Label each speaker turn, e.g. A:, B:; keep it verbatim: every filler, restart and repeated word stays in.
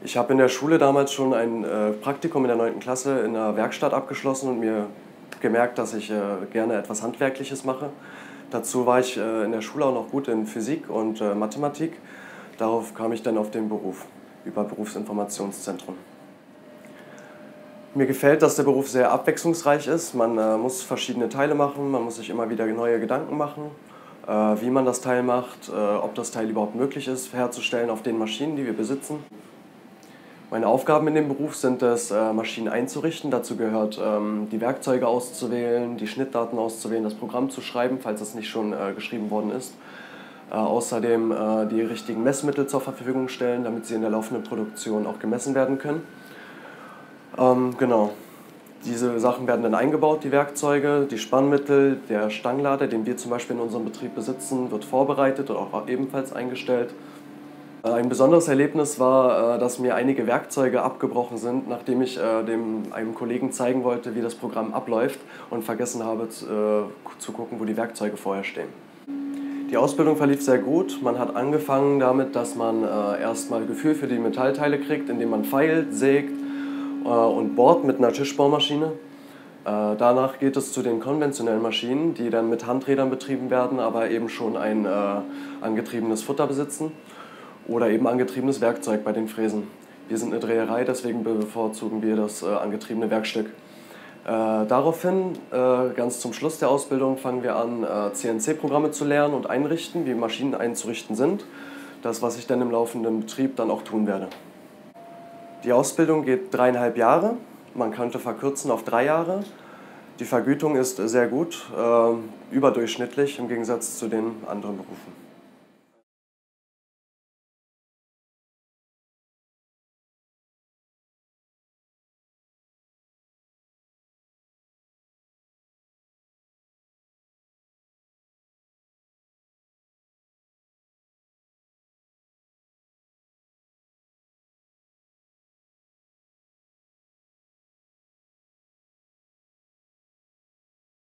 A: Ich habe in der Schule damals schon ein äh, Praktikum in der neunten Klasse in einer Werkstatt abgeschlossen und mir gemerkt, dass ich äh, gerne etwas Handwerkliches mache. Dazu war ich äh, in der Schule auch noch gut in Physik und äh, Mathematik. Darauf kam ich dann auf den Beruf über Berufsinformationszentrum. Mir gefällt, dass der Beruf sehr abwechslungsreich ist. Man äh, muss verschiedene Teile machen, man muss sich immer wieder neue Gedanken machen, äh, wie man das Teil macht, äh, ob das Teil überhaupt möglich ist herzustellen auf den Maschinen, die wir besitzen. Meine Aufgaben in dem Beruf sind es, äh, Maschinen einzurichten. Dazu gehört, ähm, die Werkzeuge auszuwählen, die Schnittdaten auszuwählen, das Programm zu schreiben, falls es nicht schon äh, geschrieben worden ist. Äh, außerdem äh, die richtigen Messmittel zur Verfügung stellen, damit sie in der laufenden Produktion auch gemessen werden können. Ähm, genau. Diese Sachen werden dann eingebaut, die Werkzeuge, die Spannmittel, der Stangenlader, den wir zum Beispiel in unserem Betrieb besitzen, wird vorbereitet und auch ebenfalls eingestellt. Ein besonderes Erlebnis war, dass mir einige Werkzeuge abgebrochen sind, nachdem ich dem, einem Kollegen zeigen wollte, wie das Programm abläuft und vergessen habe zu gucken, wo die Werkzeuge vorher stehen. Die Ausbildung verlief sehr gut. Man hat angefangen damit, dass man erstmal Gefühl für die Metallteile kriegt, indem man feilt, sägt und bohrt mit einer Tischbohrmaschine. Danach geht es zu den konventionellen Maschinen, die dann mit Handrädern betrieben werden, aber eben schon ein angetriebenes Futter besitzen. Oder eben angetriebenes Werkzeug bei den Fräsen. Wir sind eine Dreherei, deswegen bevorzugen wir das äh, angetriebene Werkstück. Äh, daraufhin, äh, ganz zum Schluss der Ausbildung, fangen wir an, äh, C N C-Programme zu lernen und einrichten, wie Maschinen einzurichten sind. Das, was ich dann im laufenden Betrieb dann auch tun werde. Die Ausbildung geht dreieinhalb Jahre. Man könnte verkürzen auf drei Jahre. Die Vergütung ist sehr gut, äh, überdurchschnittlich im Gegensatz zu den anderen Berufen.